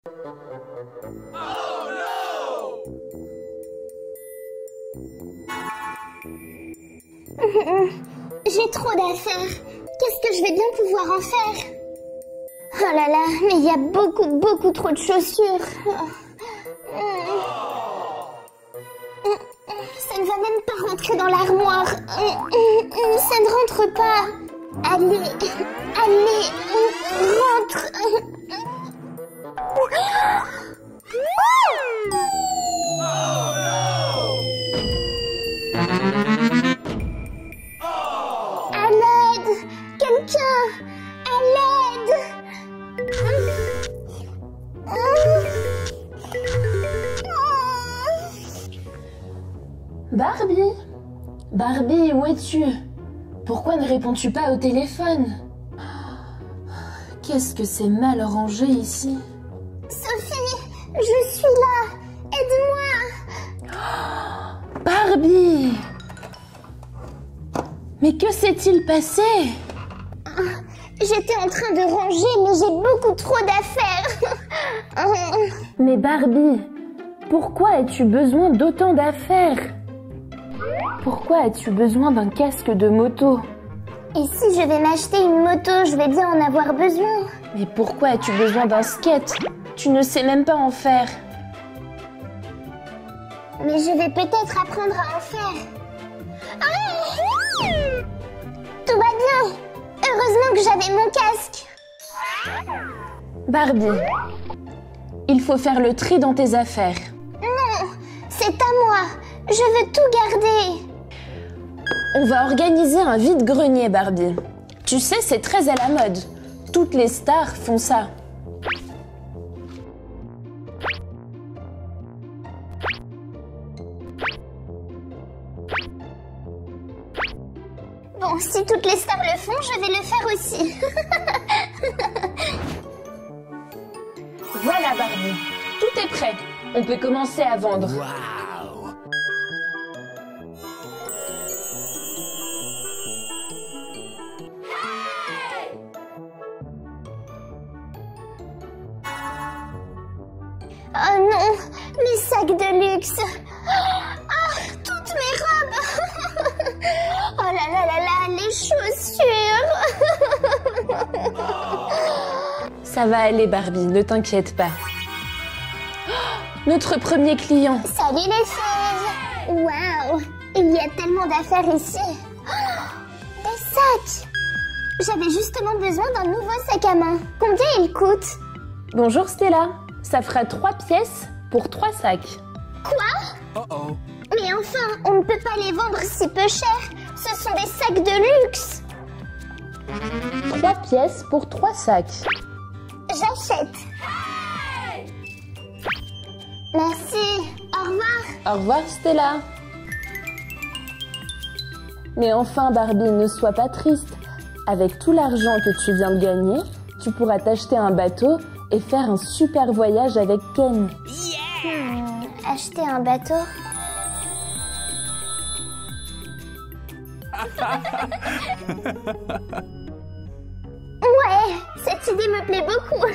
J'ai trop d'affaires. Qu'est-ce que je vais bien pouvoir en faire? Oh là là, mais il y a beaucoup trop de chaussures. Ça ne va même pas rentrer dans l'armoire. Ça ne rentre pas. Allez, rentre. À l'aide! Quelqu'un! À l'aide! Barbie, où es-tu? Pourquoi ne réponds-tu pas au téléphone? Qu'est-ce que c'est mal rangé ici? Sophie, je suis là. Aide-moi. Barbie! Mais que s'est-il passé? J'étais en train de ranger, mais j'ai beaucoup trop d'affaires. Mais Barbie, pourquoi as-tu besoin d'autant d'affaires? Pourquoi as-tu besoin d'un casque de moto? Et si je vais m'acheter une moto, je vais bien en avoir besoin. Mais pourquoi as-tu besoin d'un skate? Tu ne sais même pas en faire. Mais je vais peut-être apprendre à en faire. Tout va bien. Heureusement que j'avais mon casque. Barbie, il faut faire le tri dans tes affaires. Non, c'est à moi. Je veux tout garder. On va organiser un vide-grenier, Barbie. Tu sais, c'est très à la mode. Toutes les stars font ça. Bon, si toutes les stars le font, je vais le faire aussi. Voilà, Barbie. Tout est prêt. On peut commencer à vendre. Oh non, mes sacs de luxe. Ah, toutes mes robes. Oh là là là là, les chaussures. Ça va aller, Barbie, ne t'inquiète pas. Notre premier client. Salut les filles. Waouh, il y a tellement d'affaires ici. Des sacs. J'avais justement besoin d'un nouveau sac à main. Combien il coûte? Bonjour Stella. Ça fera 3 pièces pour 3 sacs. Quoi? Mais enfin, on ne peut pas les vendre si peu cher. Ce sont des sacs de luxe. 3 pièces pour 3 sacs. J'achète. Merci. Au revoir. Au revoir Stella. Mais enfin Barbie, ne sois pas triste. Avec tout l'argent que tu viens de gagner, tu pourras t'acheter un bateau et faire un super voyage avec Ken. Acheter un bateau? Ouais, cette idée me plaît beaucoup.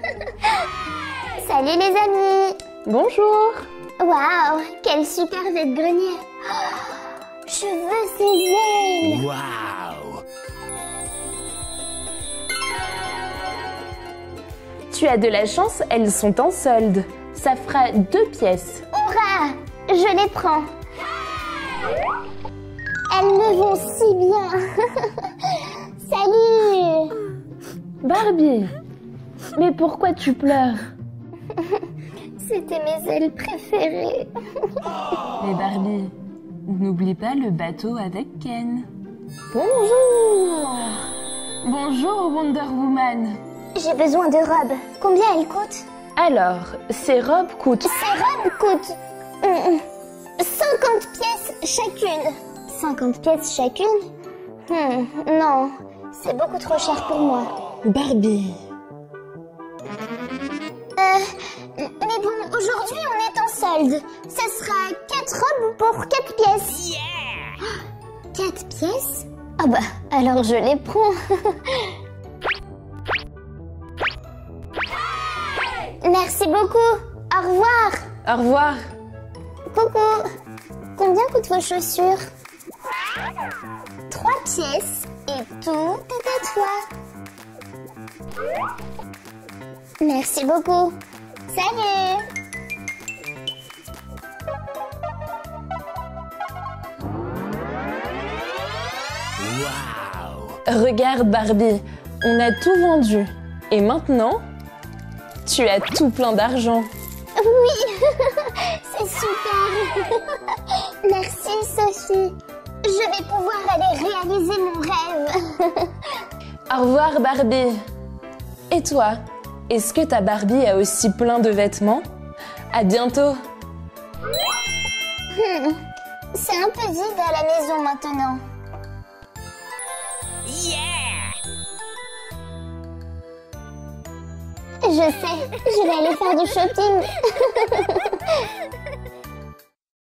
Salut les amis. Bonjour. Waouh, quel super vide-grenier. Je veux ces ailes. Tu as de la chance, elles sont en solde. Ça fera 2 pièces. Hurrah, je les prends. Elles me vont si bien. Salut. Barbie, mais pourquoi tu pleures? C'était mes ailes préférées. Mais Barbie, n'oublie pas le bateau avec Ken. Bonjour. Bonjour Wonder Woman. J'ai besoin de robes. Combien elles coûtent? Alors, ces robes coûtent... Ces robes coûtent 50 pièces chacune. 50 pièces chacune? Non, c'est beaucoup trop cher pour moi. Barbie. Mais bon, aujourd'hui on est en solde. Ça sera 4 robes pour 4 pièces. 4 pièces? Ah bah, alors je les prends. Merci beaucoup. Au revoir. Au revoir. Coucou. Combien coûtent vos chaussures? 3 pièces et tout est à toi. Merci beaucoup. Salut. Regarde Barbie, on a tout vendu. Et maintenant, tu as tout plein d'argent. Oui, c'est super. Merci Sophie. Je vais pouvoir aller réaliser mon rêve. Au revoir Barbie. Et toi, est-ce que ta Barbie a aussi plein de vêtements? À bientôt. C'est un peu vide à la maison maintenant. Je sais, je vais aller faire du shopping.